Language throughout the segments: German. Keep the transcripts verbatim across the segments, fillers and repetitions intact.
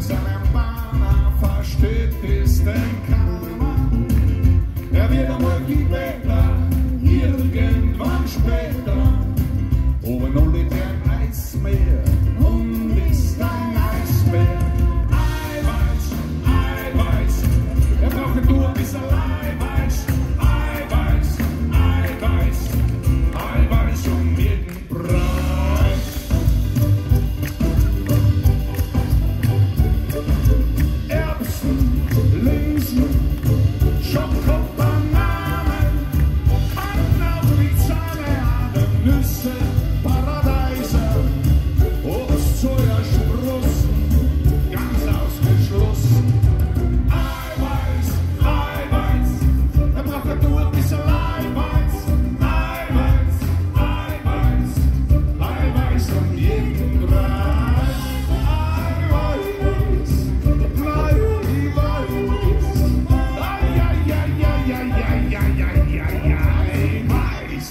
was einem Bahner versteht, ist ein Karma. Er wird einmal viel besser, irgendwann später. Oben und in dem Eismeer und ist ein Eisbär. Eiweiß, Eiweiß, er braucht nur ein bisschen Eiweiß. Eiweiß, Eiweiß, Eiweiß um jeden Preis. Erbsen, Linsen, Schoko, Bananen, Karten auf die Zahne, Nüsse, Paradeise, Obst, Sojasprossen, ganz ausgeschlossen. Eiweiß, Eiweiß, er braucht nur ein bisschen Eiweiß. Eiweiß, Eiweiß, Eiweiß um jeden Preis. Eiweiß, Eiweiß, ai, ai, ai, ai, ai, ai, ai, ai, Eiweiß.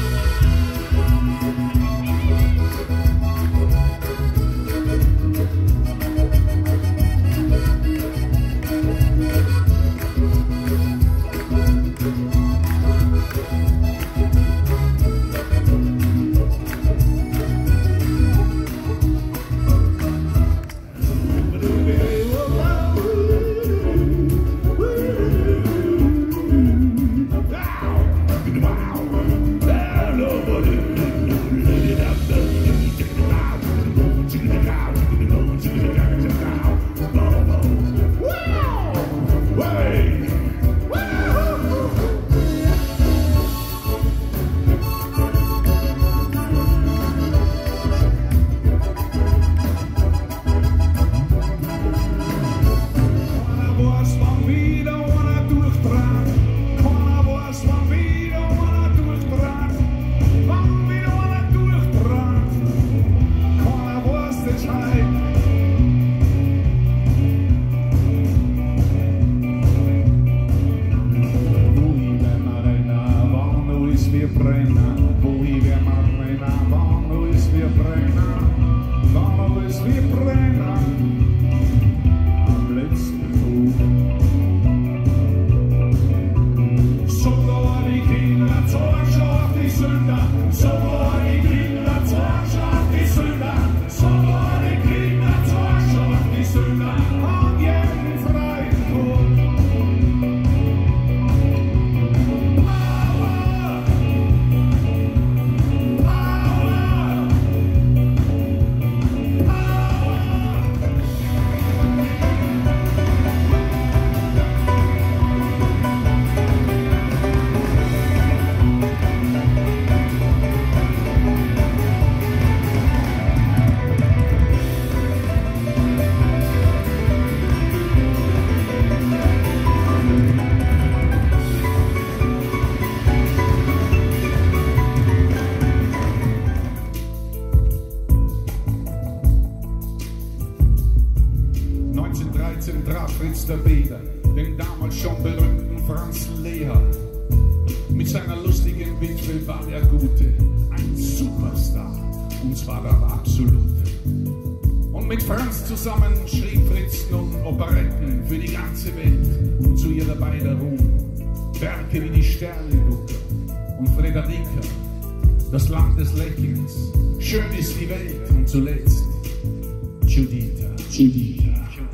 neunzehnhundertdreizehn traf Fritz der Beder den damals schon berühmten Franz Lehrer. Mit seiner lustigen Witwe war der Gute ein Superstar, und zwar der absolute. Und mit Franz zusammen schrieb Fritz nun Operetten für die ganze Welt und zu ihrer beider Ruhm. Werke wie die Sternengucker und Frederika, das Land des Lächelns, schön ist die Welt und zuletzt Juditha. Juditha.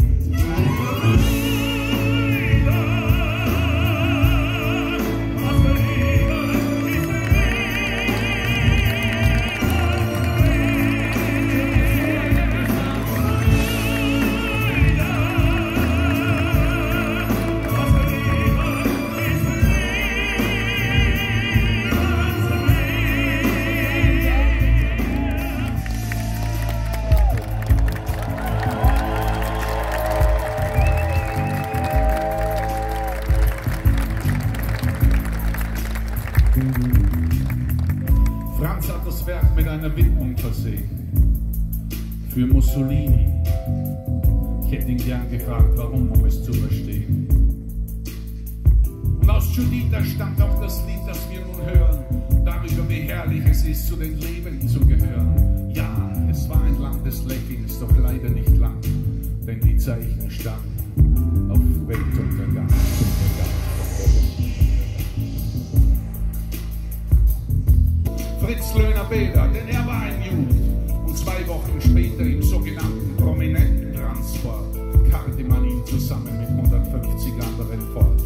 Franz hat das Werk mit einer Widmung versehen. Für Mussolini. Ich hätte ihn gern gefragt, warum, um es zu verstehen. Und aus Juditha stammt auch das Lied, das wir nun hören, darüber, wie herrlich es ist, zu den Lebenden zu gehören. Ja, es war ein Land des Lächelns, doch leider nicht lang, denn die Zeit Zeichen standen auf Weltuntergang. Fritz Löhner-Beder, denn er war ein Jude und zwei Wochen später im sogenannten prominenten Transport karrte man ihn zusammen mit hundertfünfzig anderen fort.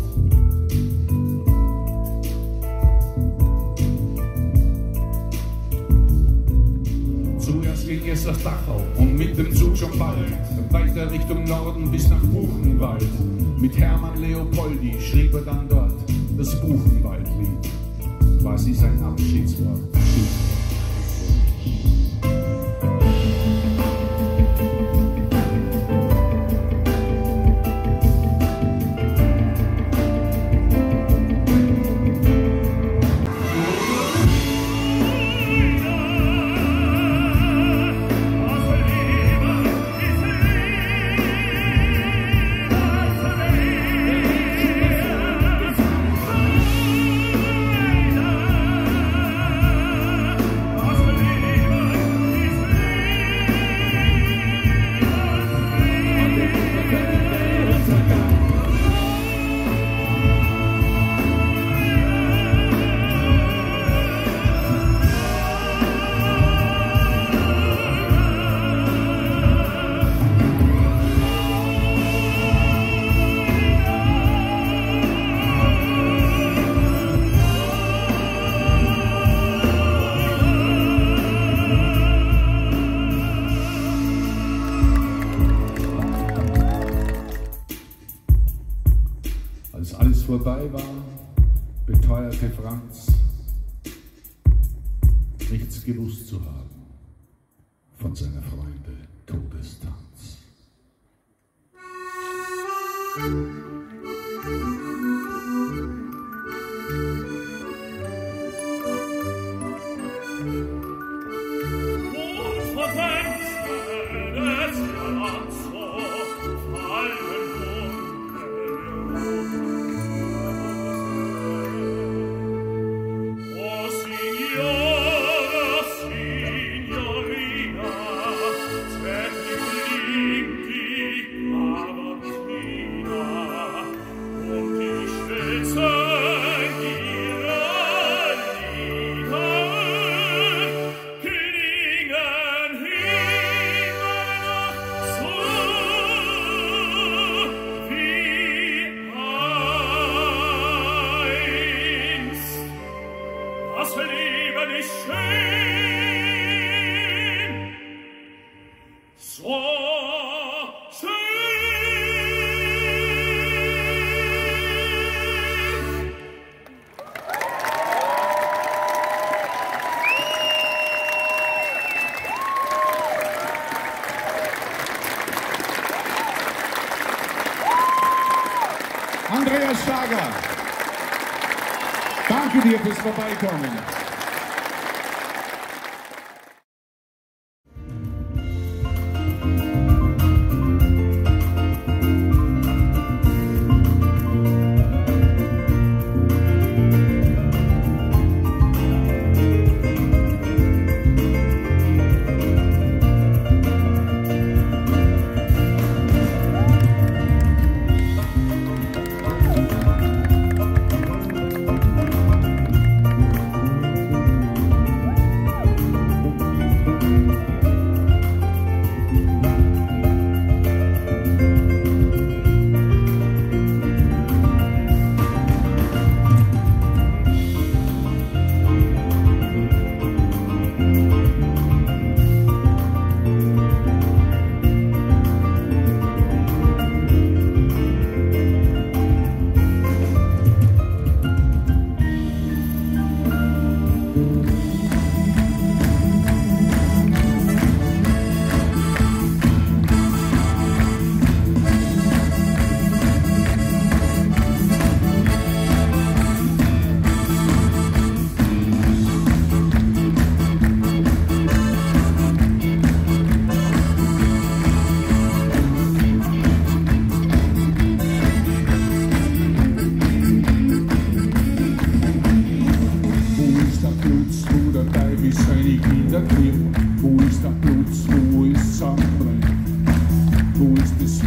Zuerst ging es nach Dachau und mit dem Zug schon bald weiter Richtung Norden bis nach Buchenwald. Mit Hermann Leopoldi schrieb er dann dort das Buchenwaldlied, quasi sein Abschiedswort. Als alles vorbei war, beteuerte Franz, nichts gewusst zu haben von seiner Freunde Todestanz. Das Leben ist schön, so schön. Andreas Schlager, danke dir fürs Vorbeikommen.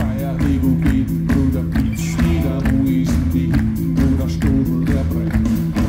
Feier, hey, wo geht denn, Bruder, Blitz nieder, wo ist denn die hinten, wo der Stodel, der brennt?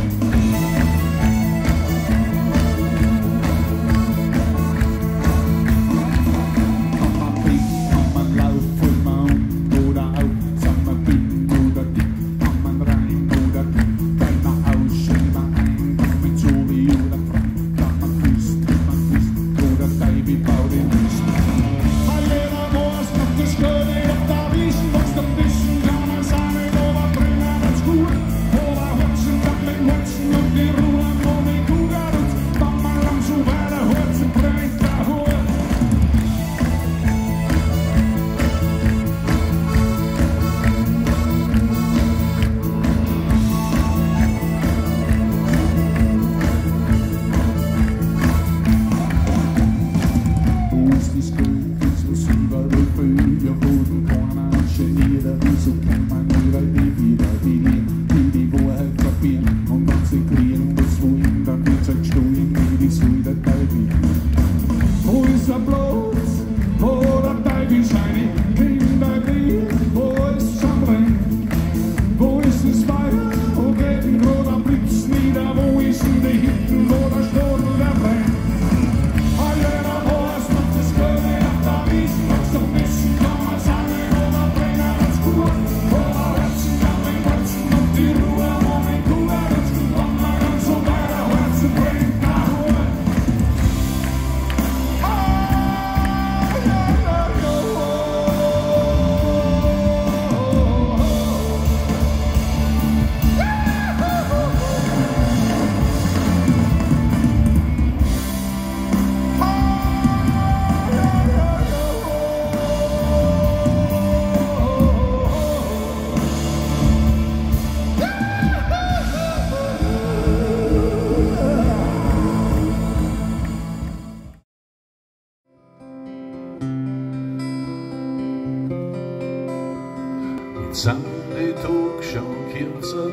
Sind die Tag schon kürzer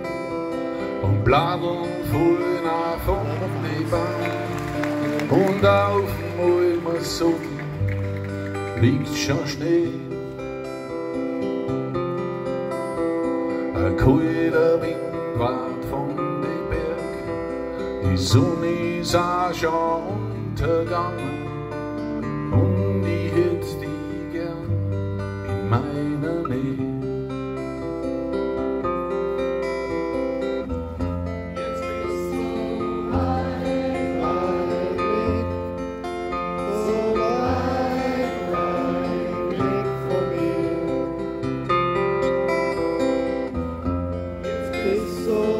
und Bladern fallen auf die Bahn und auf dem Almer Sattel liegt schon Schnee. Ein kalter Wind weht von den Berg, die Sonne ist auch schon untergegangen und ich hätt die gern in meiner Nähe.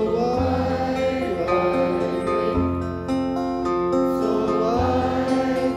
So weit, weit weg, so weit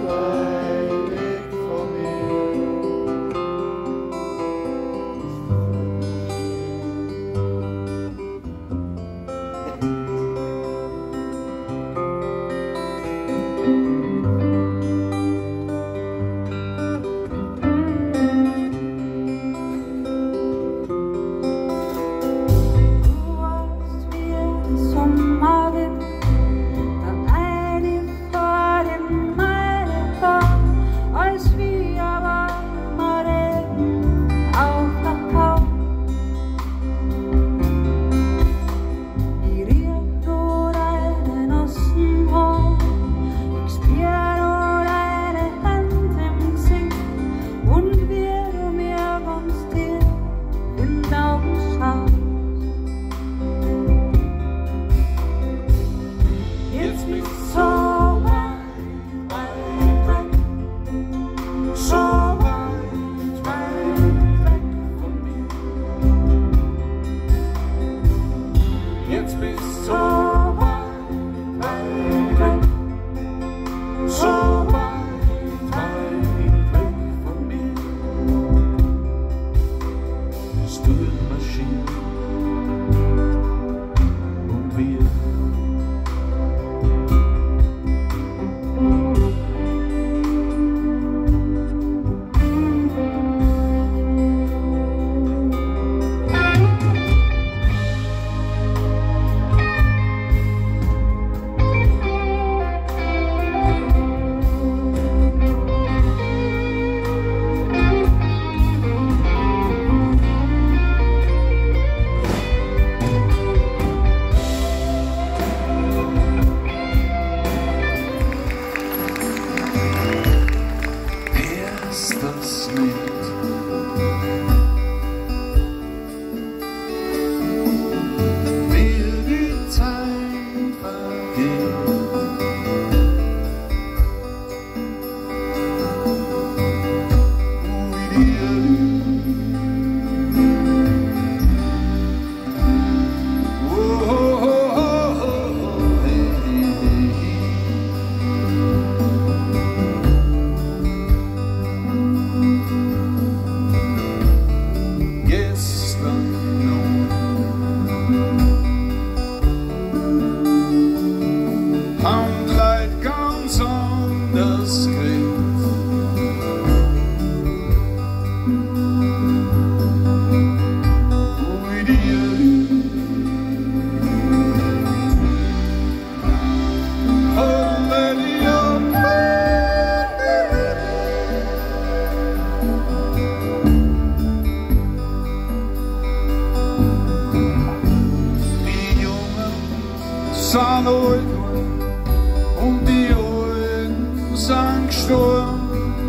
sind alt und die Alten sind gestorben.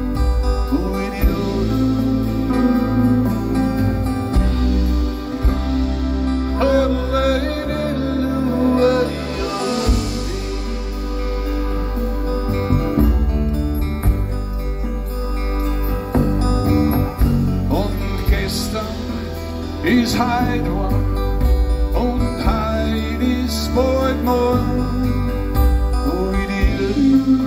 Ist heut war und heut ist bald morgen, wo ich die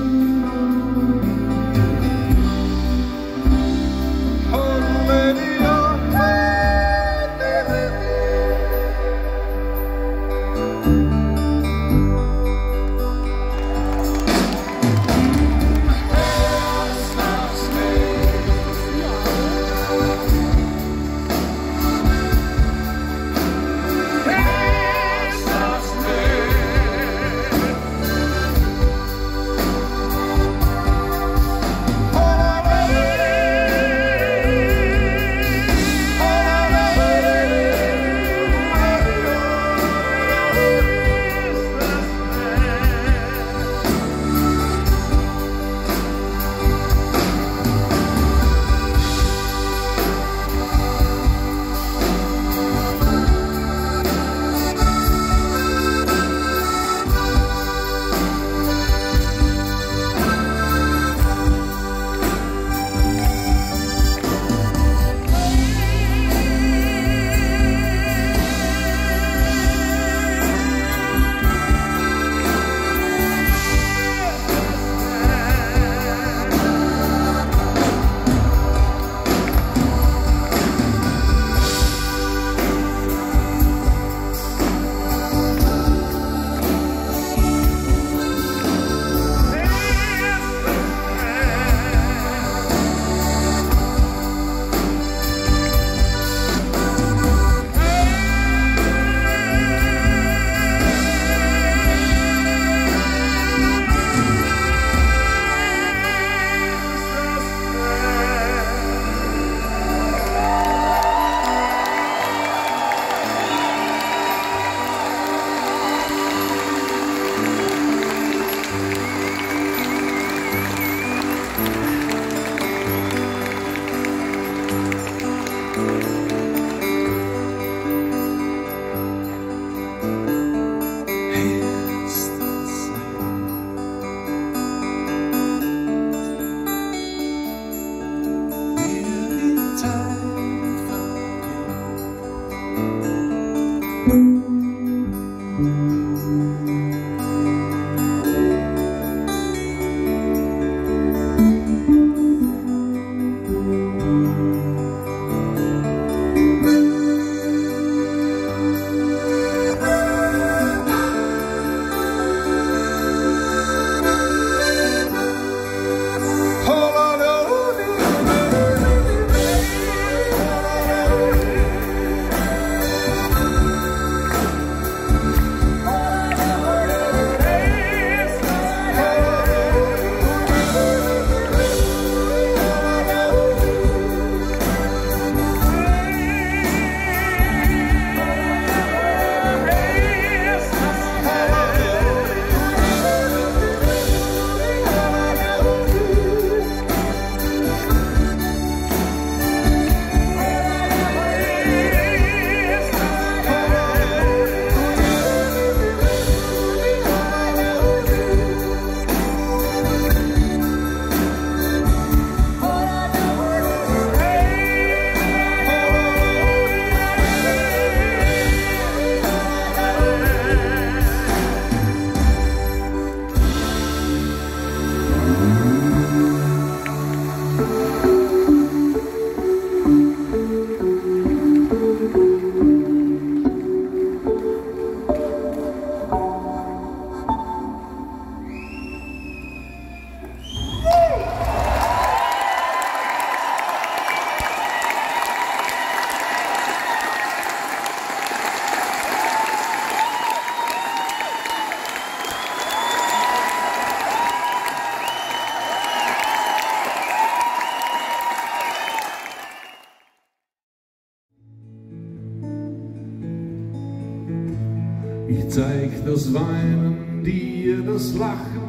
Ich zeig das Weinen, dir das Lachen,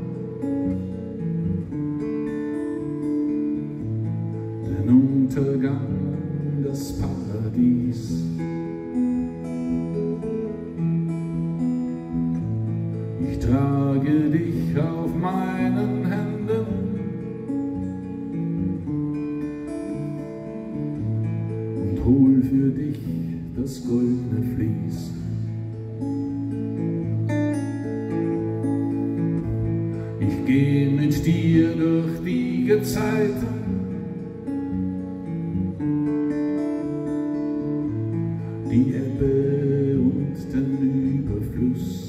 den Untergang, das Paradies. Ich trage dich auf meinen Händen und hol für dich das goldene Vlies. Ich geh mit dir durch die Gezeiten, die Ebbe und den Überfluss.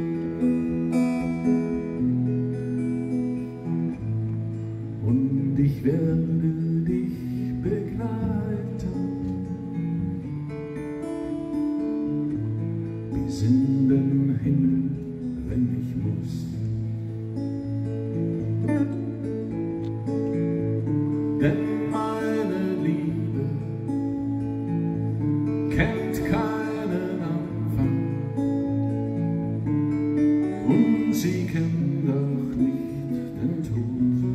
Und ich werde dich begleiten bis in den Himmel, wenn ich muss. Denn meine Liebe kennt keinen Anfang und sie kennt auch nicht den Tod.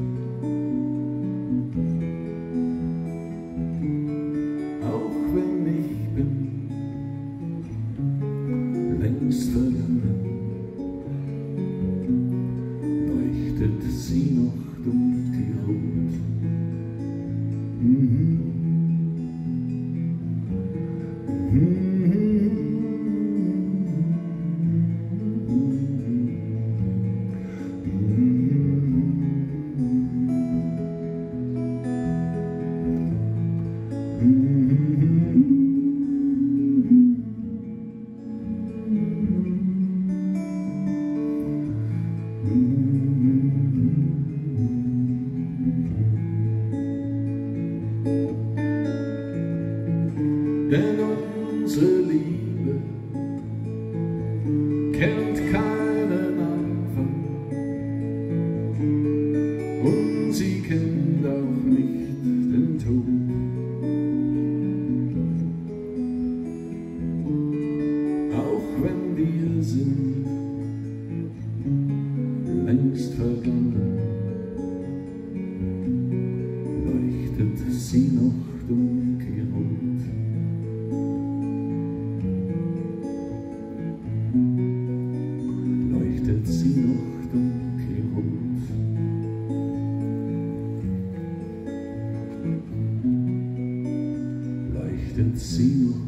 Auch wenn ich bin längst vergangen, leuchtet sie noch dunkelrot. Mhm. Mhm. Denn unsere Liebe kennt keinen Anfang und sie kennt auch nicht den Tod. Auch wenn wir sind längst vergangen, leuchtet sie noch dunkelrot. Leuchtet sie noch dunkelrot. Leuchtet sie noch